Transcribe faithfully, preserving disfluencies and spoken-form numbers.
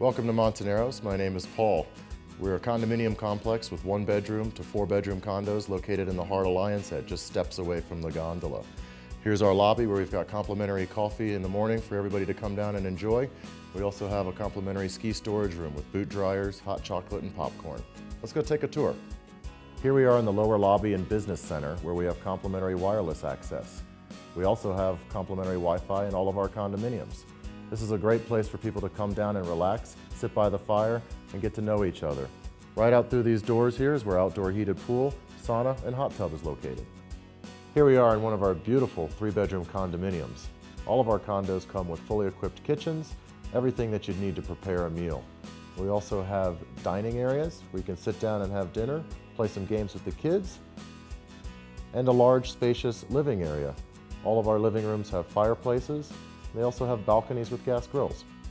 Welcome to Montoneros. My name is Paul. We're a condominium complex with one bedroom to four bedroom condos located in the heart of Lion's Head, just steps away from the gondola. Here's our lobby where we've got complimentary coffee in the morning for everybody to come down and enjoy. We also have a complimentary ski storage room with boot dryers, hot chocolate, and popcorn. Let's go take a tour. Here we are in the lower lobby and business center where we have complimentary wireless access. We also have complimentary Wi-Fi in all of our condominiums. This is a great place for people to come down and relax, sit by the fire, and get to know each other. Right out through these doors here is where outdoor heated pool, sauna, and hot tub is located. Here we are in one of our beautiful three-bedroom condominiums. All of our condos come with fully equipped kitchens, everything that you'd need to prepare a meal. We also have dining areas where you can sit down and have dinner, play some games with the kids, and a large, spacious living area. All of our living rooms have fireplaces. They also have balconies with gas grills.